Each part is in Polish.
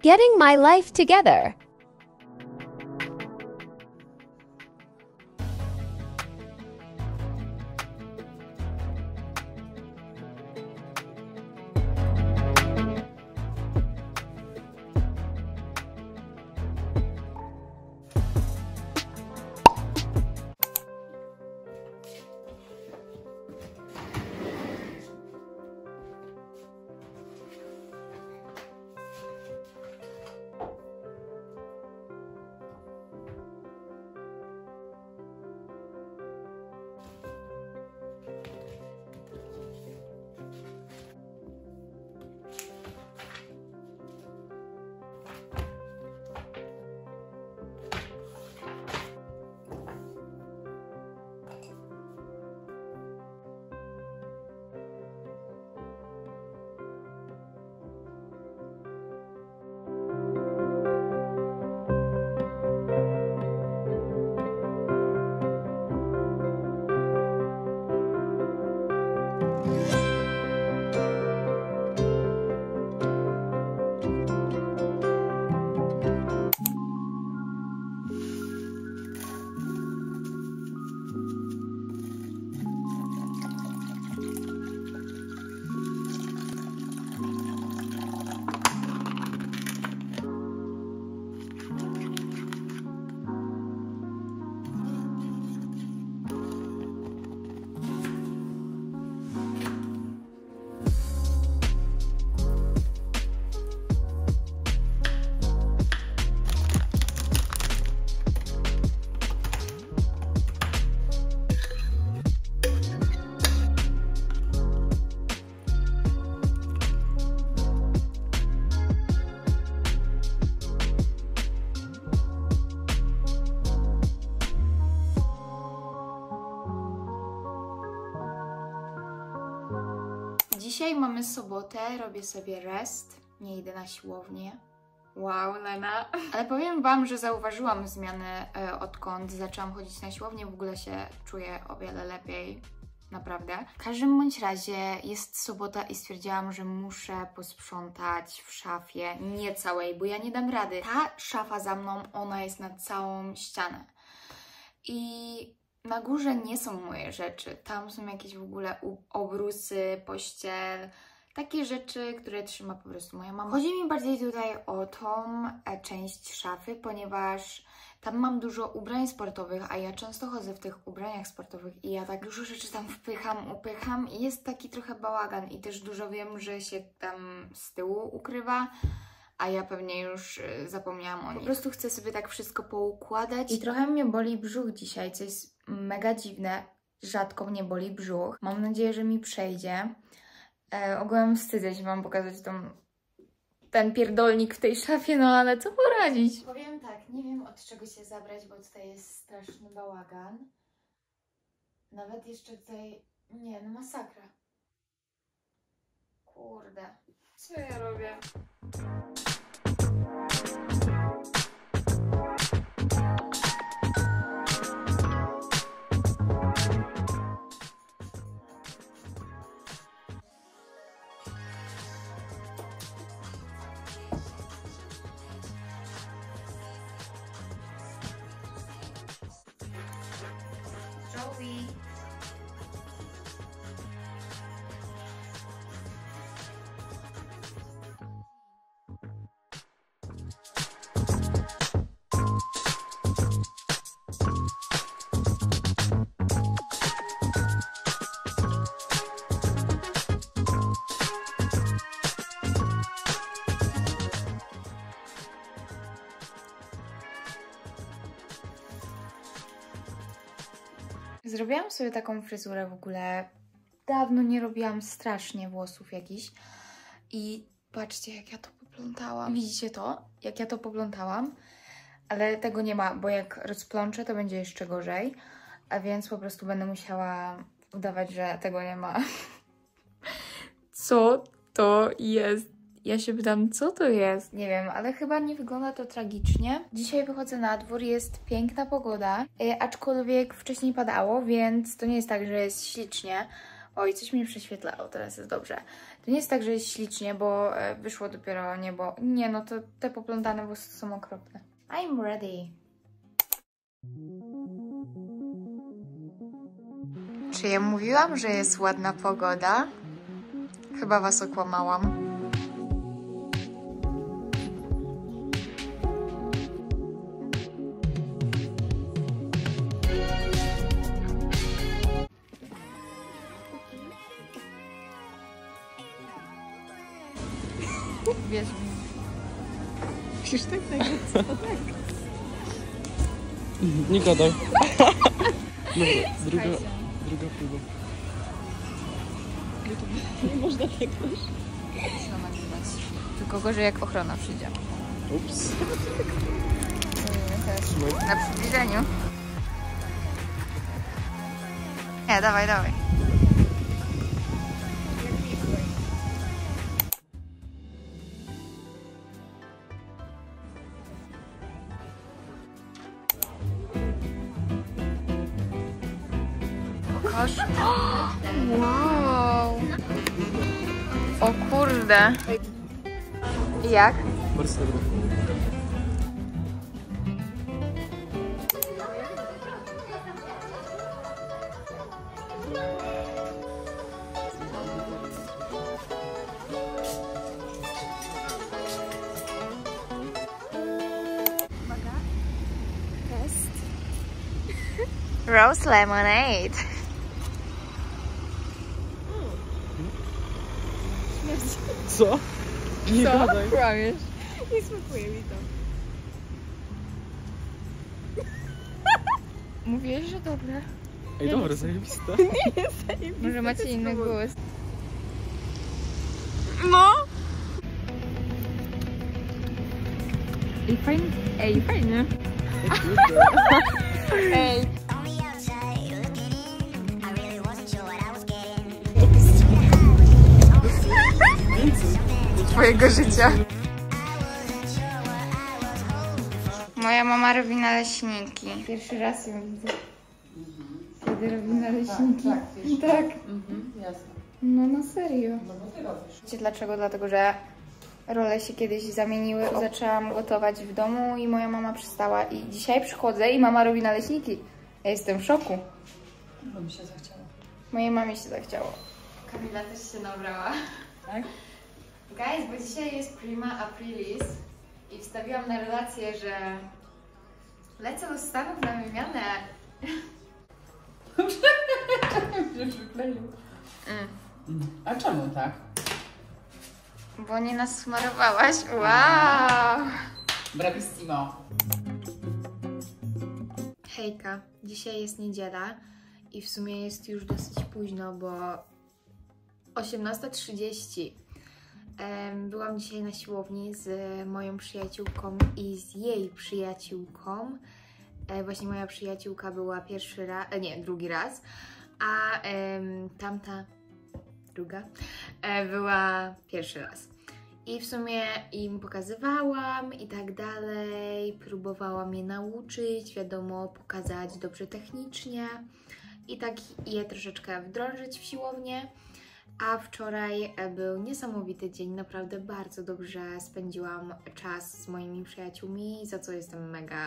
Getting my life together. Dzisiaj mamy sobotę, robię sobie rest, nie idę na siłownię. Wow, Lena. Ale powiem Wam, że zauważyłam zmianę odkąd zaczęłam chodzić na siłownię. W ogóle się czuję o wiele lepiej. Naprawdę. W każdym bądź razie jest sobota i stwierdziłam, że muszę posprzątać w szafie, nie całej, bo ja nie dam rady. Ta szafa za mną, ona jest na całą ścianę. I na górze nie są moje rzeczy. Tam są jakieś w ogóle obrusy, pościel, takie rzeczy, które trzyma po prostu moja mama. Chodzi mi bardziej tutaj o tą część szafy, ponieważ tam mam dużo ubrań sportowych, a ja często chodzę w tych ubraniach sportowych i ja tak dużo rzeczy tam wpycham, upycham i jest taki trochę bałagan i też dużo wiem, że się tam z tyłu ukrywa, a ja pewnie już zapomniałam o nim. Po prostu chcę sobie tak wszystko poukładać i trochę mnie boli brzuch dzisiaj, co jest mega dziwne. Rzadko mnie boli brzuch. Mam nadzieję, że mi przejdzie. Ogółem wstydzę się Wam pokazać ten pierdolnik w tej szafie, no ale co poradzić? Powiem tak, nie wiem od czego się zabrać, bo tutaj jest straszny bałagan. Nawet jeszcze tutaj... Nie, no masakra. Kurde. Co ja robię? Joey. Zrobiłam sobie taką fryzurę w ogóle. Dawno nie robiłam strasznie włosów jakichś. I patrzcie, jak ja to poplątałam. Widzicie to? Jak ja to poplątałam? Ale tego nie ma, bo jak rozplączę, to będzie jeszcze gorzej. A więc po prostu będę musiała udawać, że tego nie ma. Co to jest? Ja się pytam, co to jest? Nie wiem, ale chyba nie wygląda to tragicznie. Dzisiaj wychodzę na dwór, jest piękna pogoda, aczkolwiek wcześniej padało, więc to nie jest tak, że jest ślicznie. Oj, coś mnie prześwietlało, teraz jest dobrze. To nie jest tak, że jest ślicznie, bo wyszło dopiero niebo. Nie, no to te poplątane włosy są okropne. I'm ready. Czy ja mówiłam, że jest ładna pogoda? Chyba was okłamałam. Wierz mi. Musisz tak nagrać, co tak? Nie gadaj. Dobra, druga próba. Nie można tak też. Trzeba nagrywać. Tylko gorzej jak ochrona przyjdzie. Ups. Na przybliżeniu. Nie, dawaj, dawaj. Pokaż. Wow. O kurde. Jak? Bardzo dobra. Rose lemonade. Co? Nie gadaj. Kłamiesz. Nie smakuje mi to. Mówiłeś, że dobre. Ej, dobra, zajebiste. Może macie inny gust. No! Ej, fajnie. Ej, fajnie. Ej. Twojego życia. Moja mama robi naleśniki. Pierwszy raz ją widzę. Kiedy robi naleśniki. Tak. Jasne. No na serio. No bo ty robisz. Wiecie dlaczego? Dlatego, że role się kiedyś zamieniły. Zaczęłam gotować w domu i moja mama przestała. I dzisiaj przychodzę i mama robi naleśniki. Ja jestem w szoku. No mi się zachciało. Mojej mamie się zachciało. Kamila też się nabrała. Tak? Guys, bo dzisiaj jest prima aprilis i wstawiłam na relację, że lecę do Stanów na wymianę. Że przykleił. A czemu tak? Bo nie nasmarowałaś. Wow! Bravissimo. Hejka, dzisiaj jest niedziela i w sumie jest już dosyć późno, bo 18:30. Byłam dzisiaj na siłowni z moją przyjaciółką i z jej przyjaciółką. Właśnie moja przyjaciółka była drugi raz, a tamta druga była pierwszy raz. I w sumie im pokazywałam i tak dalej, próbowałam je nauczyć, wiadomo, pokazać dobrze technicznie i tak je troszeczkę wdrożyć w siłownię. A wczoraj był niesamowity dzień, naprawdę bardzo dobrze spędziłam czas z moimi przyjaciółmi, za co jestem mega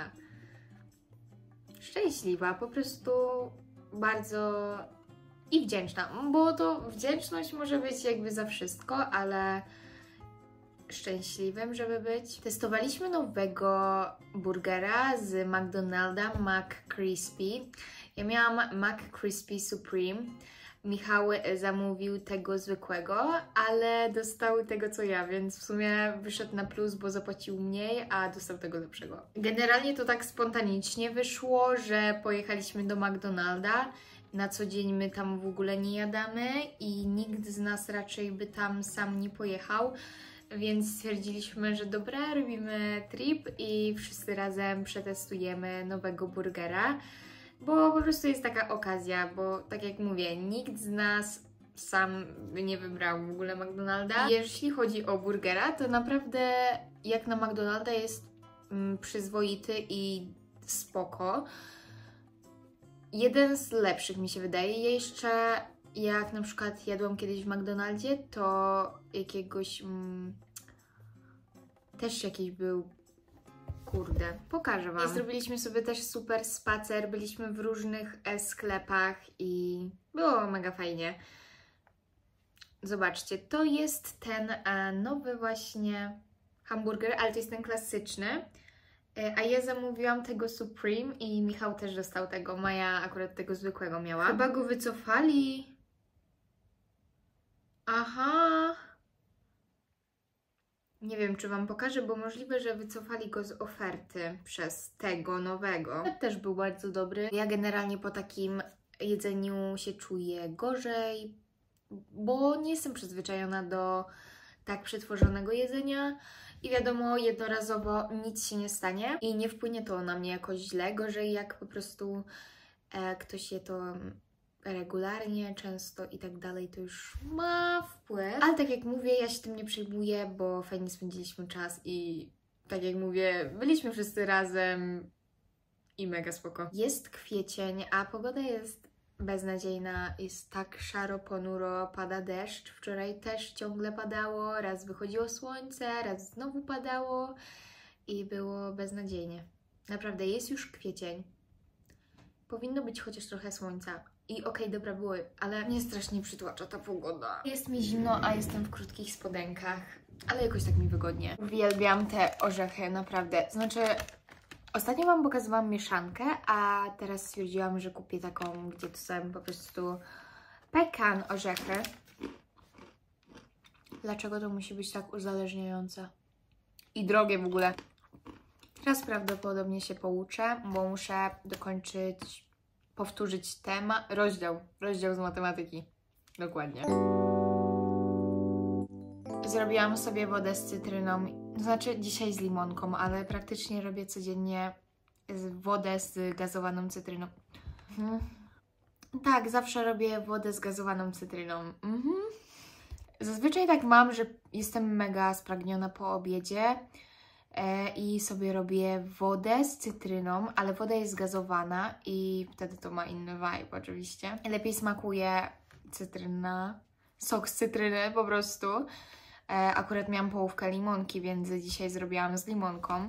szczęśliwa, po prostu bardzo i wdzięczna, bo to wdzięczność może być jakby za wszystko, ale szczęśliwym, żeby być. Testowaliśmy nowego burgera z McDonalda, McCrispy. Ja miałam McCrispy Supreme. Michał zamówił tego zwykłego, ale dostał tego co ja, więc w sumie wyszedł na plus, bo zapłacił mniej, a dostał tego lepszego. Generalnie to tak spontanicznie wyszło, że pojechaliśmy do McDonalda. Na co dzień my tam w ogóle nie jadamy i nikt z nas raczej by tam sam nie pojechał, więc stwierdziliśmy, że dobra, robimy trip i wszyscy razem przetestujemy nowego burgera. Bo po prostu jest taka okazja, bo tak jak mówię, nikt z nas sam by nie wybrał w ogóle McDonalda. Jeśli chodzi o burgera, to naprawdę jak na McDonalda jest przyzwoity i spoko. Jeden z lepszych mi się wydaje. Ja jeszcze jak na przykład jadłam kiedyś w McDonaldzie, to jakiegoś... też jakiś był... Kurde, pokażę wam. I zrobiliśmy sobie też super spacer, byliśmy w różnych sklepach i było mega fajnie. Zobaczcie, to jest ten nowy właśnie hamburger, ale to jest ten klasyczny. A ja zamówiłam tego Supreme i Michał też dostał tego. Maja akurat tego zwykłego miała. Chyba go wycofali. Aha. Nie wiem, czy wam pokażę, bo możliwe, że wycofali go z oferty przez tego nowego. Ten też był bardzo dobry. Ja generalnie po takim jedzeniu się czuję gorzej, bo nie jestem przyzwyczajona do tak przetworzonego jedzenia i wiadomo, jednorazowo nic się nie stanie i nie wpłynie to na mnie jakoś źle, gorzej jak po prostu ktoś je to regularnie, często i tak dalej, to już ma wpływ. Ale tak jak mówię, ja się tym nie przejmuję, bo fajnie spędziliśmy czas i tak jak mówię, byliśmy wszyscy razem i mega spoko. Jest kwiecień, a pogoda jest beznadziejna, jest tak szaro, ponuro, pada deszcz. Wczoraj też ciągle padało, raz wychodziło słońce, raz znowu padało i było beznadziejnie. Naprawdę, jest już kwiecień. Powinno być chociaż trochę słońca. I okej, dobra, było, ale mnie strasznie przytłacza ta pogoda. Jest mi zimno, a jestem w krótkich spodenkach, ale jakoś tak mi wygodnie. Uwielbiam te orzechy, naprawdę. Znaczy, ostatnio wam pokazywałam mieszankę, a teraz stwierdziłam, że kupię taką, gdzie to są po prostu pekan orzechy. Dlaczego to musi być tak uzależniające? I drogie w ogóle. Teraz prawdopodobnie się pouczę, bo muszę dokończyć, powtórzyć temat, rozdział z matematyki. Dokładnie. Zrobiłam sobie wodę z cytryną, znaczy dzisiaj z limonką, ale praktycznie robię codziennie wodę z gazowaną cytryną. Tak, zawsze robię wodę z gazowaną cytryną. Zazwyczaj tak mam, że jestem mega spragniona po obiedzie i sobie robię wodę z cytryną, ale woda jest zgazowana i wtedy to ma inny vibe oczywiście. Lepiej smakuje cytryna, sok z cytryny po prostu. Akurat miałam połówkę limonki, więc dzisiaj zrobiłam z limonką.